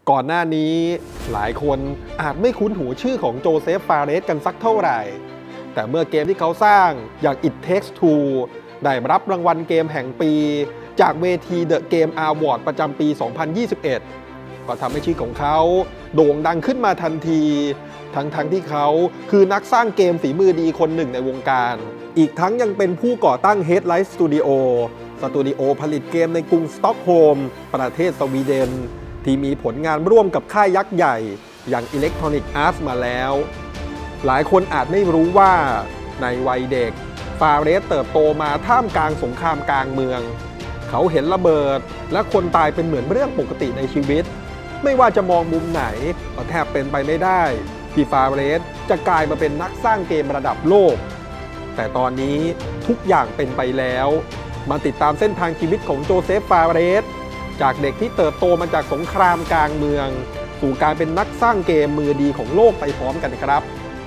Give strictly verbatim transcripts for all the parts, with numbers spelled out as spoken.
ก่อนหน้านี้หลายคนอาจไม่คุ้นหูชื่อของโจเซฟ ฟาเรสกันสักเท่าไหร่แต่เมื่อเกมที่เขาสร้างอย่าง It Takes Two ได้รับรางวัลเกมแห่งปีจากเวที The Game Award ประจำปี สองพันยี่สิบเอ็ด ก็ทำให้ชื่อของเขาโด่งดังขึ้นมาทันทีทั้งๆ ท, ที่เขาคือนักสร้างเกมฝีมือดีคนหนึ่งในวงการอีกทั้งยังเป็นผู้ก่อตั้ง Headlight Studio สตูดิโอผลิตเกมในกรุงสต็อกโฮล์มประเทศสวีเดนที่มีผลงานร่วมกับค่ายยักษ์ใหญ่อย่าง Electronic Arts มาแล้วหลายคนอาจไม่รู้ว่าในวัยเด็กฟาเรสเติบโตมาท่ามกลางสงครามกลางเมืองเขาเห็นระเบิดและคนตายเป็นเหมือนเรื่องปกติในชีวิตไม่ว่าจะมองมุมไหนก็แทบเป็นไปไม่ได้ที่ฟาเรสจะกลายมาเป็นนักสร้างเกมระดับโลกแต่ตอนนี้ทุกอย่างเป็นไปแล้วมาติดตามเส้นทางชีวิตของโจเซฟ ฟาเรสจากเด็กที่เติบโตมาจากสงครามกลางเมืองสู่การเป็นนักสร้างเกมมือดีของโลกไปพร้อมกันครับ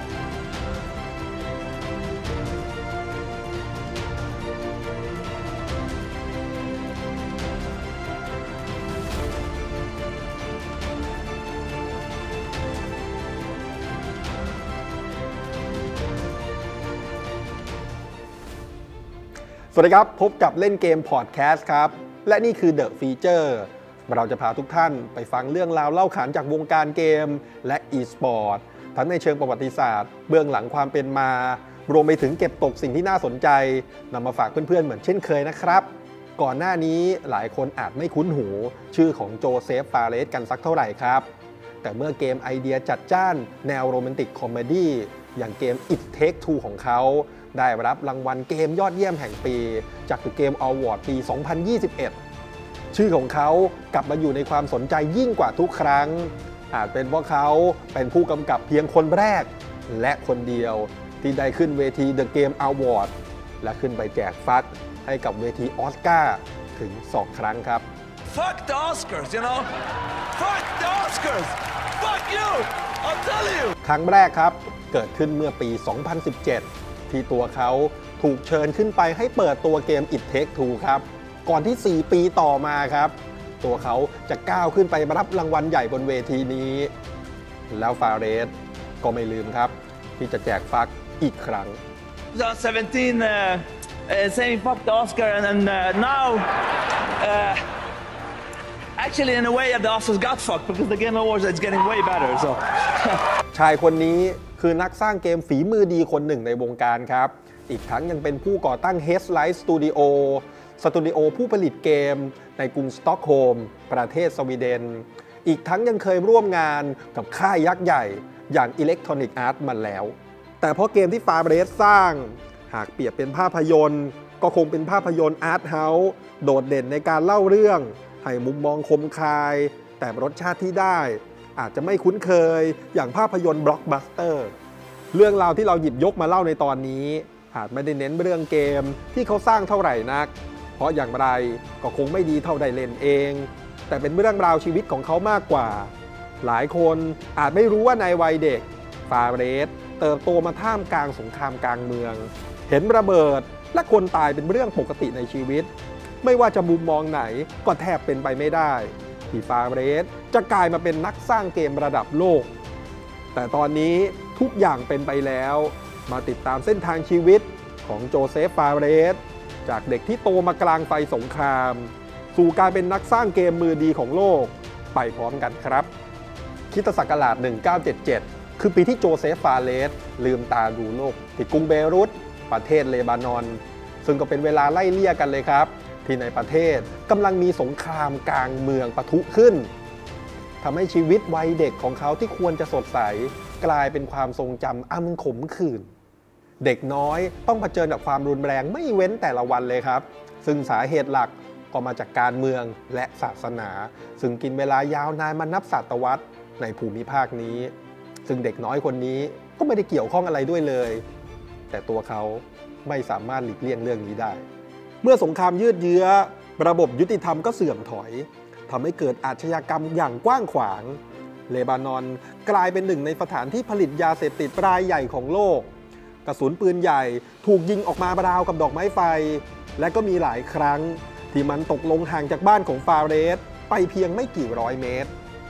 สวัสดีครับพบกับเล่นเกมพอดแคสต์ครับและนี่คือ The Feature เราจะพาทุกท่านไปฟังเรื่องราวเล่าขานจากวงการเกมและ e-sport ทั้งในเชิงประวัติศาสตร์เบื้องหลังความเป็นมารวมไปถึงเก็บตกสิ่งที่น่าสนใจนำมาฝากเพื่อนๆเหมือนเช่นเคยนะครับก่อนหน้านี้หลายคนอาจไม่คุ้นหูชื่อของโจเซฟ ฟาเรสกันสักเท่าไหร่ครับแต่เมื่อเกมไอเดียจัดจ้านแนวโรแมนติกคอมเมดี้อย่างเกม It Takes Two ของเขาได้รับรางวัลเกมยอดเยี่ยมแห่งปีจาก The Game Award ปี สองพันยี่สิบเอ็ด ชื่อของเขากลับมาอยู่ในความสนใจยิ่งกว่าทุกครั้งอาจเป็นเพราะเขาเป็นผู้กำกับเพียงคนแรกและคนเดียวที่ได้ขึ้นเวที The Game Award และขึ้นไปแจกฟัดให้กับเวทีออสการ์ถึงสองครั้งครับ Fuck the Oscars you know Fuck the Oscars Fuck you I'll tell you ครั้งแรกครับเกิดขึ้นเมื่อปี สองพันสิบเจ็ดที่ตัวเขาถูกเชิญขึ้นไปให้เปิดตัวเกม It Takes Two ครับก่อนที่สี่ปีต่อมาครับตัวเขาจะก้าวขึ้นไปรับรางวัลใหญ่บนเวทีนี้แล้วฟาเรสก็ไม่ลืมครับที่จะแจกฟักอีกครั้ง twenty seventeen uh, uh, saying fuck the Oscar and, and uh, now uh, actually in a way the Oscars got fucked because the Game Awards is getting way better so ชายคนนี้คือนักสร้างเกมฝีมือดีคนหนึ่งในวงการครับอีกทั้งยังเป็นผู้ก่อตั้ง Headlight Studio สตูดิโอผู้ผลิตเกมในกรุงสต็อกโฮล์มประเทศสวีเดนอีกทั้งยังเคยร่วมงานกับค่ายยักษ์ใหญ่อย่าง Electronic Arts มาแล้วแต่เพราะเกมที่ฟาเรสสร้างหากเปรียบเป็นภาพยนตร์ก็คงเป็นภาพยนตร์อาร์ตเฮาส์โดดเด่นในการเล่าเรื่องให้มุมมองคมคายแต่รสชาติที่ได้อาจจะไม่คุ้นเคยอย่างภาพยนตร์บล็อกบัสเตอร์เรื่องราวที่เราหยิบยกมาเล่าในตอนนี้อาจไม่ได้เน้นเรื่องเกมที่เขาสร้างเท่าไหร่นักเพราะอย่างไรก็คงไม่ดีเท่าได้เล่นเองแต่เป็นเรื่องราวชีวิตของเขามากกว่าหลายคนอาจไม่รู้ว่าในวัยเด็กฟาเรสเติบโตมาท่ามกลางสงครามกลางเมืองเห็นระเบิดและคนตายเป็นเรื่องปกติในชีวิตไม่ว่าจะมุมมองไหนก็แทบเป็นไปไม่ได้ที่ฟาเรสจะกลายมาเป็นนักสร้างเกมระดับโลกแต่ตอนนี้ทุกอย่างเป็นไปแล้วมาติดตามเส้นทางชีวิตของโจเซฟ ฟาเรสจากเด็กที่โตมากลางไฟสงครามสู่การเป็นนักสร้างเกมมือดีของโลกไปพร้อมกันครับคริสตศักราชหนึ่งพันเก้าร้อยเจ็ดสิบเจ็ดคือปีที่โจเซฟ ฟาเรสลืมตาดูโลกที่กรุงเบรุตประเทศเลบานอนซึ่งก็เป็นเวลาไล่เลี่ยกันเลยครับที่ในประเทศกำลังมีสงครามกลางเมืองปะทุขึ้นทำให้ชีวิตวัยเด็กของเขาที่ควรจะสดใสกลายเป็นความทรงจำอันขมขื่นเด็กน้อยต้องเผชิญกับความรุนแรงไม่เว้นแต่ละวันเลยครับซึ่งสาเหตุหลักก็มาจากการเมืองและศาสนาซึ่งกินเวลายาวนานมานับศตวรรษในภูมิภาคนี้ซึ่งเด็กน้อยคนนี้ก็ไม่ได้เกี่ยวข้องอะไรด้วยเลยแต่ตัวเขาไม่สามารถหลีกเลี่ยงเรื่องนี้ได้เมื่อสงครามยืดเยื้อระบบยุติธรรมก็เสื่อมถอยทำให้เกิดอาชญากรรมอย่างกว้างขวางเลบานอนกลายเป็นหนึ่งในสถานที่ผลิตยาเสพติดรายใหญ่ของโลกกระสุนปืนใหญ่ถูกยิงออกมาราวกับดอกไม้ไฟและก็มีหลายครั้งที่มันตกลงห่างจากบ้านของฟาเรสไปเพียงไม่กี่ร้อยเมตร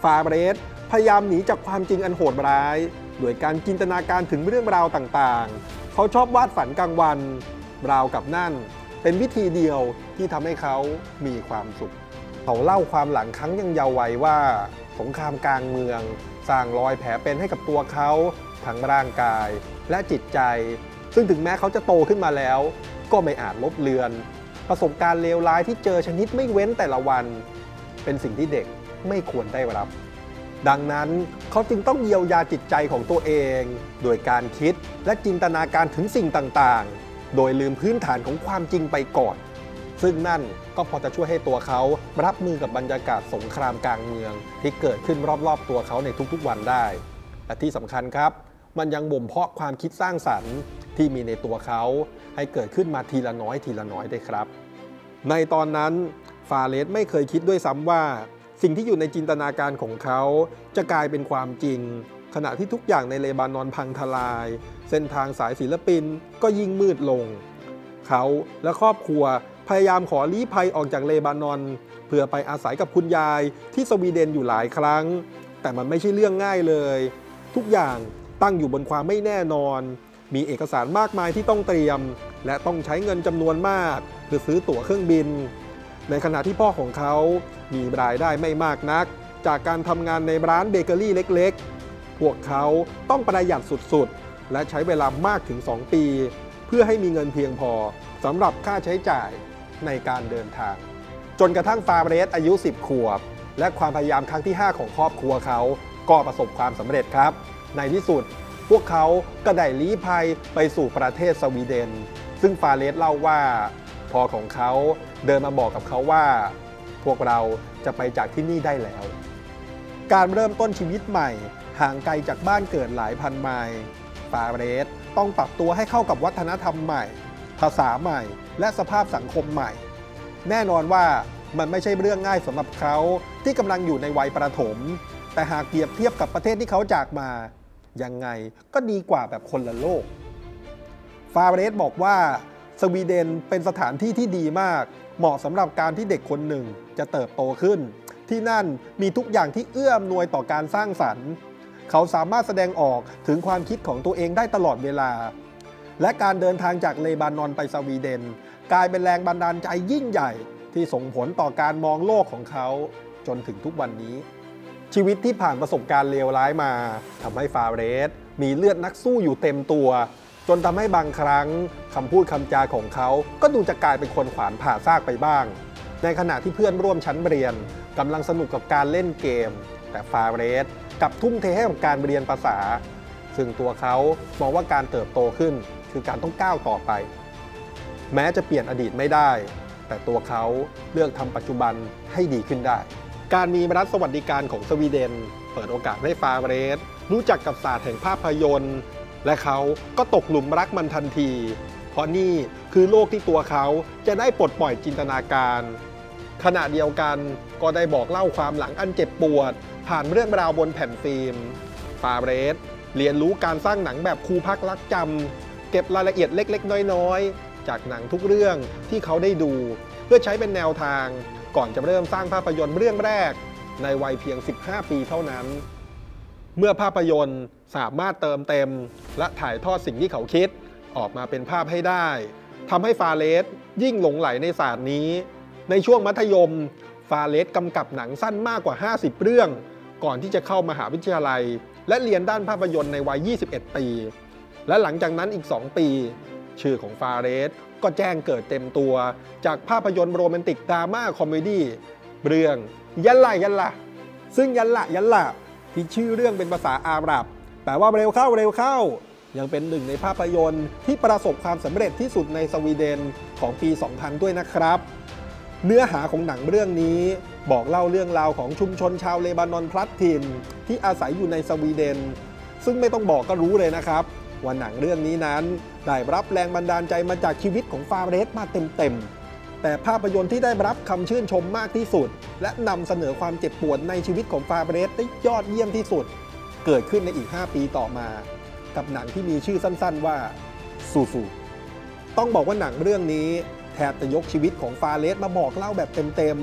ฟาเบรสพยายามหนีจากความจริงอันโหดร้ายโดยการจินตนาการถึงเรื่องราวต่างๆเขาชอบวาดฝันกลางวันราวกับนั่นเป็นวิธีเดียวที่ทำให้เขามีความสุขเขาเล่าความหลังครั้งยังเยาว์วัยว่าสงครามกลางเมืองสร้างรอยแผลเป็นให้กับตัวเขาทั้งร่างกายและจิตใจซึ่งถึงแม้เขาจะโตขึ้นมาแล้วก็ไม่อาจลบเลือนประสบการณ์เลวร้ายที่เจอชนิดไม่เว้นแต่ละวันเป็นสิ่งที่เด็กไม่ควรได้รับดังนั้นเขาจึงต้องเยียวยาจิตใจของตัวเองโดยการคิดและจินตนาการถึงสิ่งต่างๆโดยลืมพื้นฐานของความจริงไปก่อนซึ่งนั่นก็พอจะช่วยให้ตัวเขารับมือกับบรรยากาศสงครามกลางเมืองที่เกิดขึ้นรอบๆตัวเขาในทุกๆวันได้และที่สำคัญครับมันยังบ่มเพาะความคิดสร้างสรรค์ที่มีในตัวเขาให้เกิดขึ้นมาทีละน้อยทีละน้อยได้ครับในตอนนั้นฟาเรสไม่เคยคิดด้วยซ้ำว่าสิ่งที่อยู่ในจินตนาการของเขาจะกลายเป็นความจริงขณะที่ทุกอย่างในเลบานอนพังทลายเส้นทางสายศิลปินก็ยิ่งมืดลงเขาและครอบครัวพยายามขอลี้ภัยออกจากเลบานอนเพื่อไปอาศัยกับคุณยายที่สวีเดนอยู่หลายครั้งแต่มันไม่ใช่เรื่องง่ายเลยทุกอย่างตั้งอยู่บนความไม่แน่นอนมีเอกสารมากมายที่ต้องเตรียมและต้องใช้เงินจำนวนมากเพื่อซื้อตั๋วเครื่องบินในขณะที่พ่อของเขามีรายได้ไม่มากนักจากการทำงานในร้านเบเกอรี่เล็กๆพวกเขาต้องประหยัดสุดๆและใช้เวลามากถึงสองปีเพื่อให้มีเงินเพียงพอสำหรับค่าใช้จ่ายในการเดินทางจนกระทั่งฟาเบรสอายุสิบขวบและความพยายามครั้งที่ห้าของครอบครัวเขาก็ประสบความสำเร็จครับในที่สุดพวกเขาก็ได้ลี้ภัยไปสู่ประเทศสวีเดนซึ่งฟาเรสเล่าว่าพ่อของเขาเดินมาบอกกับเขาว่าพวกเราจะไปจากที่นี่ได้แล้วการเริ่มต้นชีวิตใหม่ห่างไกลจากบ้านเกิดหลายพันไมล์ฟาเรสต้องปรับตัวให้เข้ากับวัฒนธรรมใหม่ภาษาใหม่และสภาพสังคมใหม่แน่นอนว่ามันไม่ใช่เรื่องง่ายสำหรับเขาที่กำลังอยู่ในวัยประถมแต่หากเปรียบเทียบกับประเทศที่เขาจากมายังไงก็ดีกว่าแบบคนละโลกฟาเรสบอกว่าสวีเดนเป็นสถานที่ที่ดีมากเหมาะสำหรับการที่เด็กคนหนึ่งจะเติบโตขึ้นที่นั่นมีทุกอย่างที่เอื้ออำนวยต่อการสร้างสรรค์เขาสามารถแสดงออกถึงความคิดของตัวเองได้ตลอดเวลาและการเดินทางจากเลบานอนไปสวีเดนกลายเป็นแรงบันดาลใจยิ่งใหญ่ที่ส่งผลต่อการมองโลกของเขาจนถึงทุกวันนี้ชีวิตที่ผ่านประสบการณ์เลวร้ายมาทำให้ฟาเรสมีเลือดนักสู้อยู่เต็มตัวจนทำให้บางครั้งคำพูดคำจาของเขาก็ดูจะกลายเป็นคนขวานผ่าซากไปบ้างในขณะที่เพื่อนร่วมชั้นเรียนกำลังสนุกกับการเล่นเกมแต่ฟาเรสกลับทุ่มเทให้กับการเรียนภาษาซึ่งตัวเขามองว่าการเติบโตขึ้นคือการต้องก้าวต่อไปแม้จะเปลี่ยนอดีตไม่ได้แต่ตัวเขาเลือกทำปัจจุบันให้ดีขึ้นได้การมีรัฐสวัสดิการของสวีเดนเปิดโอกาสให้ฟาเรสรู้จักกับศาสตร์แห่งภาพยนตร์และเขาก็ตกหลุมรักมันทันทีเพราะนี่คือโลกที่ตัวเขาจะได้ปลดปล่อยจินตนาการขณะเดียวกันก็ได้บอกเล่าความหลังอันเจ็บปวดผ่านเรื่องราวบนแผ่นฟิล์มฟาเรสเรียนรู้การสร้างหนังแบบครูพักรักจำเก็บรายละเอียดเล็กๆน้อยๆจากหนังทุกเรื่องที่เขาได้ดูเพื่อใช้เป็นแนวทางก่อนจะเริ่มสร้างภาพยนตร์เรื่องแรกในวัยเพียงสิบห้าปีเท่านั้นเมื่อภาพยนตร์สามารถเติมเต็มและถ่ายทอดสิ่งที่เขาคิดออกมาเป็นภาพให้ได้ทำให้ฟาเรสยิ่งหลงไหลในศาสตร์นี้ในช่วงมัธยมฟาเรสกำกับหนังสั้นมากกว่าห้าสิบเรื่องก่อนที่จะเข้ามหาวิทยาลัยและเรียนด้านภาพยนตร์ในวัยยี่สิบเอ็ดปีและหลังจากนั้นอีกสองปีชื่อของฟาเรสก็แจ้งเกิดเต็มตัวจากภาพยนตร์โรแมนติกดราม่าคอมเมดี้เรื่องยัลล่ายัลล่าซึ่งยัลล่ายัลล่าที่ชื่อเรื่องเป็นภาษาอาหรับแปลว่าเร็วเข้าเร็วเข้ายังเป็นหนึ่งในภาพยนตร์ที่ประสบความสำเร็จที่สุดในสวีเดนของปี สองพัน ด้วยนะครับเนื้อหาของหนังเรื่องนี้บอกเล่าเรื่องราวของชุมชนชาวเลบานอนพลัดถิ่นที่อาศัยอยู่ในสวีเดนซึ่งไม่ต้องบอกก็รู้เลยนะครับว่าหนังเรื่องนี้นั้นได้รับแรงบันดาลใจมาจากชีวิตของฟาเรสมาเต็มๆแต่ภาพยนตร์ที่ได้รับคำชื่นชมมากที่สุดและนำเสนอความเจ็บปวดในชีวิตของฟาเรสได้ยอดเยี่ยมที่สุดเกิดขึ้นในอีกห้าปีต่อมากับหนังที่มีชื่อสั้นๆว่าซูซูต้องบอกว่าหนังเรื่องนี้แทบจะยกชีวิตของฟาเรสมาบอกเล่าแบบเต็มๆ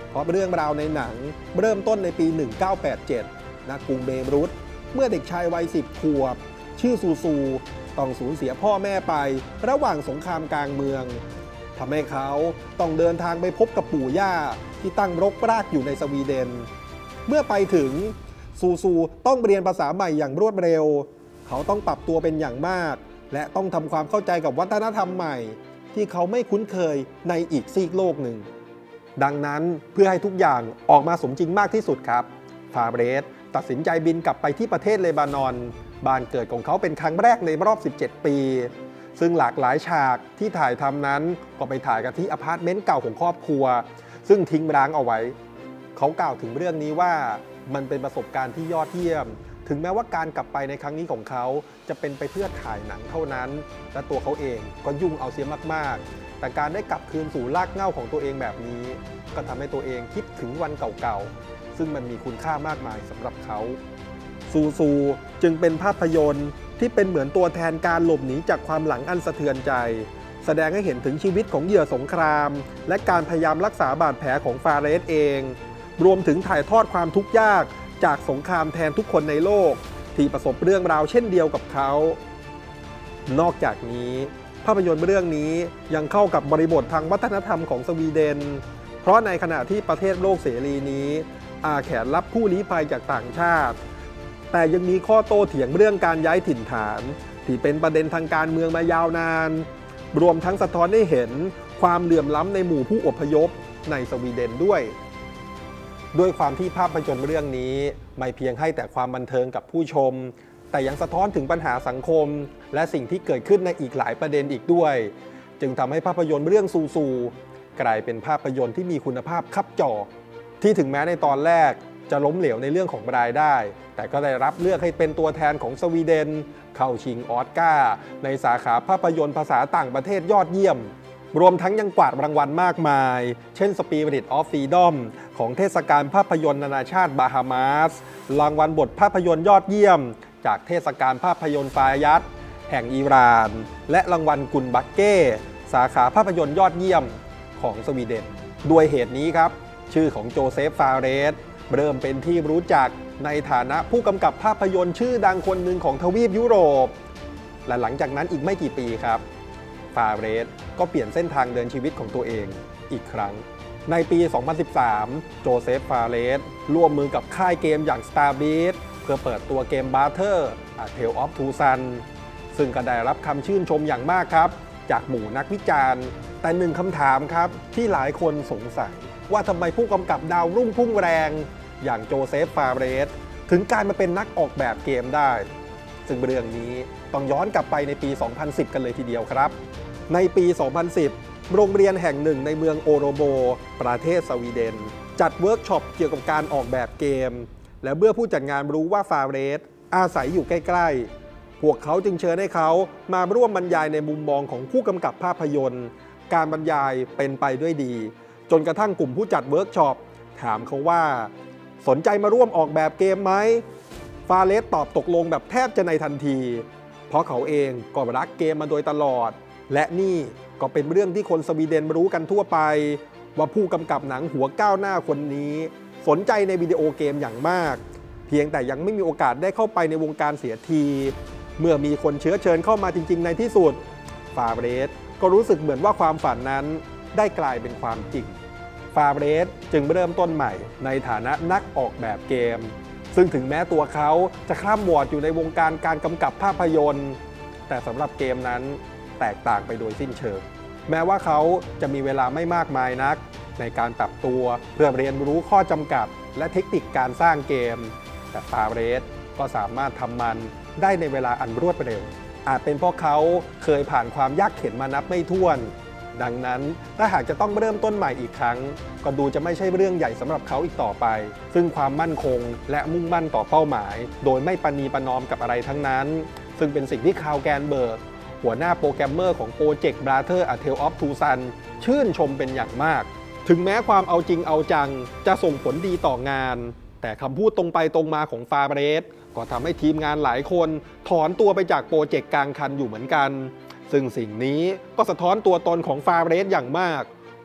เพราะเรื่องราวในหนังเริ่มต้นในปี หนึ่งเก้าแปดเจ็ด ณ กรุงเบรุตเมื่อเด็กชายวัยสิบขวบชื่อซูซูต้องสูญเสียพ่อแม่ไประหว่างสงครามกลางเมืองทำให้เขาต้องเดินทางไปพบกับปู่ย่าที่ตั้งรกรากอยู่ในสวีเดนเมื่อไปถึงซูซูต้องเรียนภาษาใหม่อย่างรวดเร็วเขาต้องปรับตัวเป็นอย่างมากและต้องทำความเข้าใจกับวัฒนธรรมใหม่ที่เขาไม่คุ้นเคยในอีกซีกโลกหนึ่งดังนั้นเพื่อให้ทุกอย่างออกมาสมจริงมากที่สุดครับฟาเบรสตัดสินใจบินกลับไปที่ประเทศเลบานอนบ้านเกิดของเขาเป็นครั้งแรกในรอบสิบเจ็ดปีซึ่งหลากหลายฉากที่ถ่ายทำนั้นก็ไปถ่ายกันที่อพาร์ตเมนต์เก่าของครอบครัวซึ่งทิ้งร้างเอาไว้เขากล่าวถึงเรื่องนี้ว่ามันเป็นประสบการณ์ที่ยอดเยี่ยมถึงแม้ว่าการกลับไปในครั้งนี้ของเขาจะเป็นไปเพื่อถ่ายหนังเท่านั้นและตัวเขาเองก็ยุ่งเอาเสียมากๆแต่การได้กลับคืนสู่รากเหง้าของตัวเองแบบนี้ก็ทำให้ตัวเองคิดถึงวันเก่าๆซึ่งมันมีคุณค่ามากมายสำหรับเขาซูซูจึงเป็นภาพยนตร์ที่เป็นเหมือนตัวแทนการหลบหนีจากความหลังอันสะเทือนใจแสดงให้เห็นถึงชีวิตของเหยื่อสงครามและการพยายามรักษาบาดแผลของฟาเรสเองรวมถึงถ่ายทอดความทุกข์ยากจากสงครามแทนทุกคนในโลกที่ประสบเรื่องราวเช่นเดียวกับเขานอกจากนี้ภาพยนตร์เรื่องนี้ยังเข้ากับบริบททางวัฒนธรรมของสวีเดนเพราะในขณะที่ประเทศโลกเสรีนี้อาแขนรับผู้ลี้ภัยจากต่างชาติแต่ยังมีข้อโต้เถียงเรื่องการย้ายถิ่นฐานที่เป็นประเด็นทางการเมืองมายาวนานรวมทั้งสะท้อนให้เห็นความเหลื่อมล้ำในหมู่ผู้อพยพในสวีเดนด้วยด้วยความที่ภาพยนตร์เรื่องนี้ไม่เพียงให้แต่ความบันเทิงกับผู้ชมแต่ยังสะท้อนถึงปัญหาสังคมและสิ่งที่เกิดขึ้นในอีกหลายประเด็นอีกด้วยจึงทำให้ภาพยนตร์เรื่องซูซูกลายเป็นภาพยนตร์ที่มีคุณภาพคับจอที่ถึงแม้ในตอนแรกจะล้มเหลวในเรื่องของรายได้แต่ก็ได้รับเลือกให้เป็นตัวแทนของสวีเดนเข้าชิงออสการ์ในสาขาภาพยนตร์ภาษาต่างประเทศยอดเยี่ยมรวมทั้งยังกวาดรางวัลมากมายเช่น Spirit of Freedom ของเทศกาลภาพยนตร์นานาชาติบาฮามาสรางวัลบทภาพยนตร์ยอดเยี่ยมจากเทศกาลภาพยนตร์ฟายัตแห่งอิหร่านและรางวัลกุนบักเก้สาขาภาพยนตร์ยอดเยี่ยมของสวีเดนด้วยเหตุนี้ครับชื่อของโจเซฟฟาเรสเริ่มเป็นที่รู้จักในฐานะผู้กำกับภาพยนตร์ชื่อดังคนหนึ่งของทวีปยุโรปและหลังจากนั้นอีกไม่กี่ปีครับฟาเรสก็เปลี่ยนเส้นทางเดินชีวิตของตัวเองอีกครั้งในปี สองพันสิบสาม โจเซฟฟาเรสร่วมมือกับค่ายเกมอย่าง Starbreeze เพื่อเปิดตัวเกม Battle A Tale of Two Sons ซึ่งก็ได้รับคำชื่นชมอย่างมากครับจากหมู่นักวิจารณ์แต่หนึ่งคำถามครับที่หลายคนสงสัยว่าทำไมผู้กำกับดาวรุ่งพุ่งแรงอย่างโจเซฟฟาเรสถึงการมาเป็นนักออกแบบเกมได้ซึ่งเรื่องนี้ต้องย้อนกลับไปในปี สองพันสิบ กันเลยทีเดียวครับในปี สองพันสิบ โรงเรียนแห่งหนึ่งในเมืองโอโรโบประเทศสวีเดนจัดเวิร์กช็อปเกี่ยวกับการออกแบบเกมและเมื่อผู้จัดงานรู้ว่าฟาเรสอาศัยอยู่ใกล้ๆพวกเขาจึงเชิญให้เขามาร่วมบรรยายในมุมมองของผู้กำกับภาพยนตร์การบรรยายเป็นไปด้วยดีจนกระทั่งกลุ่มผู้จัดเวิร์กช็อปถามเขาว่าสนใจมาร่วมออกแบบเกมไหมฟาเรสตอบตกลงแบบแทบจะในทันทีเพราะเขาเองก็รักเกมมาโดยตลอดและนี่ก็เป็นเรื่องที่คนสวีเดนรู้กันทั่วไปว่าผู้กำกับหนังหัวก้าวหน้าคนนี้สนใจในวิดีโอเกมอย่างมากเพียงแต่ยังไม่มีโอกาสได้เข้าไปในวงการเสียทีเมื่อมีคนเชื้อเชิญเข้ามาจริงๆในที่สุดฟาเรสก็รู้สึกเหมือนว่าความฝันนั้นได้กลายเป็นความจริงฟาเรสจึงเริ่มต้นใหม่ในฐานะนักออกแบบเกมซึ่งถึงแม้ตัวเขาจะข้ามวอร์ดอยู่ในวงการการกำกับภาพยนตร์แต่สำหรับเกมนั้นแตกต่างไปโดยสิ้นเชิงแม้ว่าเขาจะมีเวลาไม่มากมายนักในการปรับตัวเพื่อเรียนรู้ข้อจำกัดและเทคนิคการสร้างเกมแต่ฟาเรสก็สามารถทำมันได้ในเวลาอันรวดเร็วอาจเป็นเพราะเขาเคยผ่านความยากเข็ญมานับไม่ถ้วนดังนั้นถ้าหากจะต้องเริ่มต้นใหม่อีกครั้งก็ดูจะไม่ใช่เรื่องใหญ่สำหรับเขาอีกต่อไปซึ่งความมั่นคงและมุ่งมั่นต่อเป้าหมายโดยไม่ปณีประนอมกับอะไรทั้งนั้นซึ่งเป็นสิ่งที่คาร์ล แกนเบิร์กหัวหน้าโปรแกรมเมอร์ของโปรเจกต์ Battle A Tale of Two Sons ชื่นชมเป็นอย่างมากถึงแม้ความเอาจริงเอาจังจะส่งผลดีต่องานแต่คำพูดตรงไปตรงมาของฟาเรสก็ทำให้ทีมงานหลายคนถอนตัวไปจากโปรเจกต์กลางคันอยู่เหมือนกันซึ่งสิ่งนี้ก็สะท้อนตัวตนของฟาเรสอย่างมาก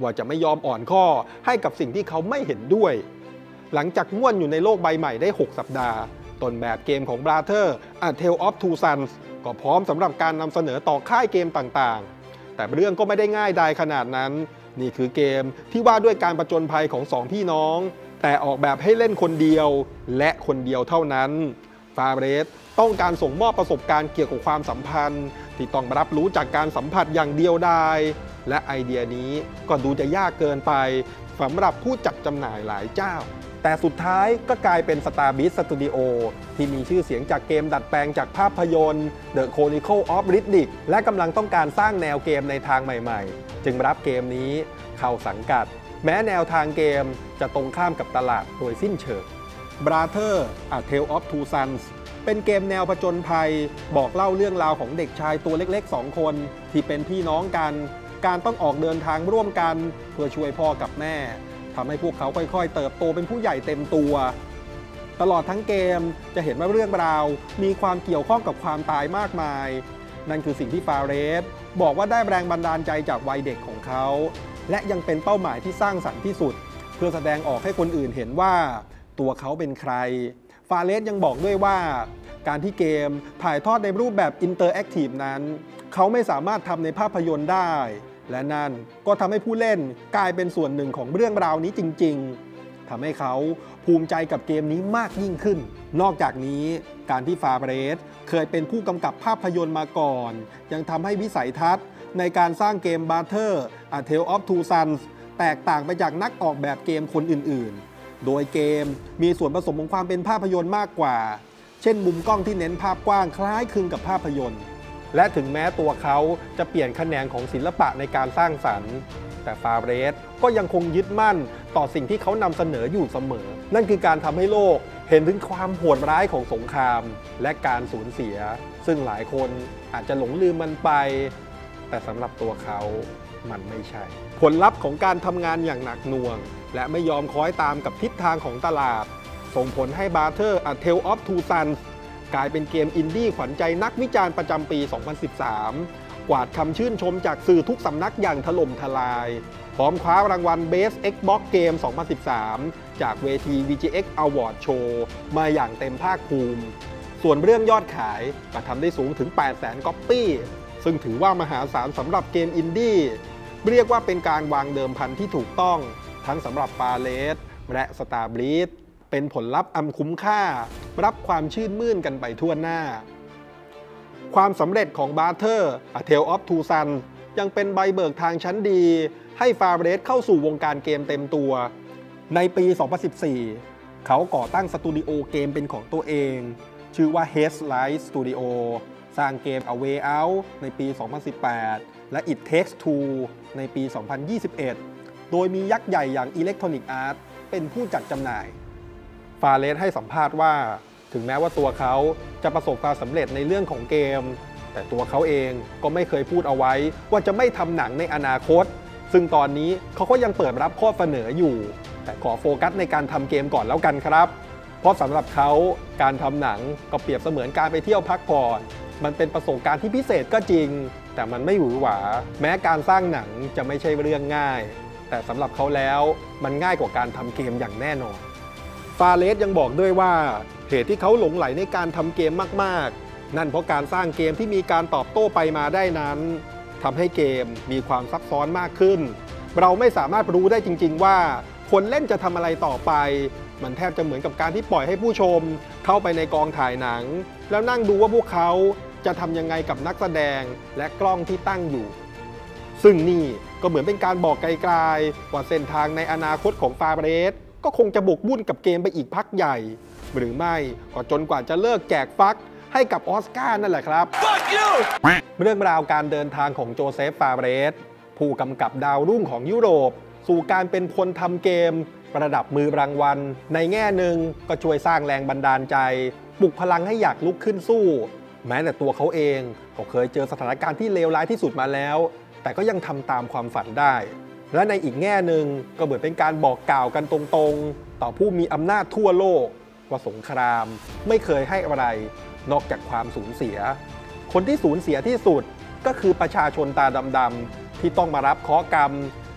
ว่าจะไม่ยอมอ่อนข้อให้กับสิ่งที่เขาไม่เห็นด้วยหลังจากม่วนอยู่ในโลกใบใหม่ได้หกสัปดาห์ต้นแบบเกมของ Brother A Tale of Two Sons ก็พร้อมสำหรับการนำเสนอต่อค่ายเกมต่างๆแต่เรื่องก็ไม่ได้ง่ายดายขนาดนั้นนี่คือเกมที่ว่าด้วยการผจญภัยของสองพี่น้องแต่ออกแบบให้เล่นคนเดียวและคนเดียวเท่านั้นฟาเรสต้องการส่งมอบประสบการณ์เกี่ยวกับความสัมพันธ์ที่ต้องรับรู้จากการสัมผัสอย่างเดียวดายและไอเดียนี้ก็ดูจะยากเกินไปสำหรับผู้จัดจำหน่ายหลายเจ้าแต่สุดท้ายก็กลายเป็น Starbreeze Studio ที่มีชื่อเสียงจากเกมดัดแปลงจากภาพยนตร์ The Chronicle of Riddick และกำลังต้องการสร้างแนวเกมในทางใหม่ๆจึงรับเกมนี้เข้าสังกัดแม้แนวทางเกมจะตรงข้ามกับตลาดโดยสิ้นเชิง Brother A Tale of Two Sons เป็นเกมแนวผจญภัยบอกเล่าเรื่องราวของเด็กชายตัวเล็กๆสองคนที่เป็นพี่น้องกันการต้องออกเดินทางร่วมกันเพื่อช่วยพ่อกับแม่ทำให้พวกเขาค่อยๆเติบโตเป็นผู้ใหญ่เต็มตัวตลอดทั้งเกมจะเห็นว่าเรื่องราวมีความเกี่ยวข้องกับความตายมากมายนั่นคือสิ่งที่ฟาเรสบอกว่าได้แรงบันดาลใจจากวัยเด็กของเขาและยังเป็นเป้าหมายที่สร้างสรรค์ที่สุดเพื่อแสดงออกให้คนอื่นเห็นว่าตัวเขาเป็นใครฟาเรสยังบอกด้วยว่าการที่เกมถ่ายทอดในรูปแบบอินเตอร์แอคทีฟนั้นเขาไม่สามารถทำในภาพยนตร์ได้และนั่นก็ทำให้ผู้เล่นกลายเป็นส่วนหนึ่งของเรื่องราวนี้จริงๆทำให้เขาภูมิใจกับเกมนี้มากยิ่งขึ้นนอกจากนี้การที่ฟาเรสเคยเป็นผู้กำกับภาพยนตร์มาก่อนยังทำให้วิสัยทัศน์ในการสร้างเกม Brother A Tale of Two Sons แตกต่างไปจากนักออกแบบเกมคนอื่นๆโดยเกมมีส่วนผสมของความเป็นภาพยนตร์มากกว่าเช่นมุมกล้องที่เน้นภาพกว้างคล้ายคลึงกับภาพยนตร์และถึงแม้ตัวเขาจะเปลี่ยนแขนงของศิลปะในการสร้างสรรค์แต่ฟาเรสก็ยังคงยึดมั่นต่อสิ่งที่เขานำเสนออยู่เสมอนั่นคือการทำให้โลกเห็นถึงความโหดร้ายของสงครามและการสูญเสียซึ่งหลายคนอาจจะหลงลืมมันไปแต่สำหรับตัวเขามันไม่ใช่ผลลัพธ์ของการทำงานอย่างหนักหน่วงและไม่ยอมคล้อยตามกับทิศทางของตลาดส่งผลให้ Brother A Tale of Two Sonsกลายเป็นเกมอินดี้ขวัญใจนักวิจารณ์ประจำปี สองพันสิบสาม กวาดคำชื่นชมจากสื่อทุกสำนักอย่างถล่มทลายพร้อมคว้ารางวัล Best Xbox Game สองพันสิบสาม จากเวที วี จี เอ็กซ์ Award Show มาอย่างเต็มภาคภูมิส่วนเรื่องยอดขายก็ทำได้สูงถึง แปดแสน ก๊อปปี้ซึ่งถือว่ามหาศาลสำหรับเกมอินดี้เรียกว่าเป็นการวางเดิมพันที่ถูกต้องทั้งสำหรับฟาเรสและ Starbreezeเป็นผลลัพธ์อันคุ้มค่ารับความชื่นมื่นกันไปทั่วหน้าความสำเร็จของ Brother A Tale of Two Sons ยังเป็นใบเบิกทางชั้นดีให้ฟาเรสเข้าสู่วงการเกมเต็มตัวในปี สองพันสิบสี่ เขาก่อตั้งสตูดิโอเกมเป็นของตัวเองชื่อว่า Headlight Studio สร้างเกม A Way Out ในปี สองพันสิบแปด และ It Takes Two ในปี สองพันยี่สิบเอ็ด โดยมียักษ์ใหญ่อย่าง Electronic Arts เป็นผู้จัดจำหน่ายฟาเรสให้สัมภาษณ์ว่าถึงแม้ว่าตัวเขาจะประสบความสำเร็จในเรื่องของเกมแต่ตัวเขาเองก็ไม่เคยพูดเอาไว้ว่าจะไม่ทำหนังในอนาคตซึ่งตอนนี้เขาก็ยังเปิดรับข้อเสนออยู่แต่ขอโฟกัสในการทำเกมก่อนแล้วกันครับเพราะสำหรับเขาการทำหนังก็เปรียบเสมือนการไปเที่ยวพักผ่อนมันเป็นประสบการณ์ที่พิเศษก็จริงแต่มันไม่หวือหวาแม้การสร้างหนังจะไม่ใช่เรื่องง่ายแต่สำหรับเขาแล้วมันง่ายกว่าการทำเกมอย่างแน่นอนฟาเรสยังบอกด้วยว่าเหตุที่เขาหลงไหลในการทำเกมมากๆนั่นเพราะการสร้างเกมที่มีการตอบโต้ไปมาได้นั้นทำให้เกมมีความซับซ้อนมากขึ้นเราไม่สามารถรู้ได้จริงๆว่าคนเล่นจะทำอะไรต่อไปมันแทบจะเหมือนกับการที่ปล่อยให้ผู้ชมเข้าไปในกองถ่ายหนังแล้วนั่งดูว่าพวกเขาจะทำยังไงกับนักแสดงและกล้องที่ตั้งอยู่ซึ่งนี่ก็เหมือนเป็นการบอกไกลๆว่าเส้นทางในอนาคตของฟาเรสก็คงจะบกบุ่นกับเกมไปอีกพักใหญ่หรือไม่ก็จนกว่าจะเลิกแจกฟักให้กับออสการ์นั่นแหละครับ Fuck you! เรื่องราวการเดินทางของโจเซฟฟาเรสผู้กำกับดาวรุ่งของยุโรปสู่การเป็นคนทำเกมประดับมือรางวัลในแง่หนึ่งก็ช่วยสร้างแรงบันดาลใจปลุกพลังให้อยากลุกขึ้นสู้แม้แต่ตัวเขาเองก็เคยเจอสถานการณ์ที่เลวร้ายที่สุดมาแล้วแต่ก็ยังทำตามความฝันได้และในอีกแง่หนึ่งก็เหมือนเป็นการบอกกล่าวกันตรงๆต่อผู้มีอำนาจทั่วโลกว่าสงครามไม่เคยให้อะไรนอกจากความสูญเสียคนที่สูญเสียที่สุดก็คือประชาชนตาดำๆที่ต้องมารับเคราะห์กรรม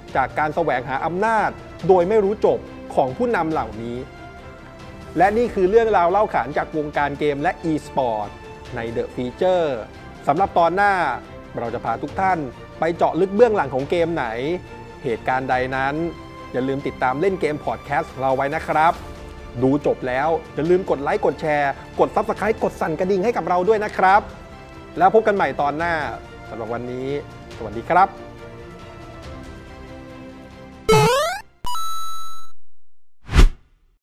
จากการแสวงหาอำนาจโดยไม่รู้จบของผู้นำเหล่านี้และนี่คือเรื่องราวเล่าขานจากวงการเกมและ e-sport ใน The Feature สำหรับตอนหน้าเราจะพาทุกท่านไปเจาะลึกเบื้องหลังของเกมไหนเหตุการณ์ใดนั้นอย่าลืมติดตามเล่นเกมพอดแคสต์เราไว้นะครับดูจบแล้วอย่าลืมกดไลค์กดแชร์กด ซับสไครบ์ กดสั่นกระดิ่งให้กับเราด้วยนะครับแล้วพบกันใหม่ตอนหน้าสำหรับวันนี้สวัสดีครับ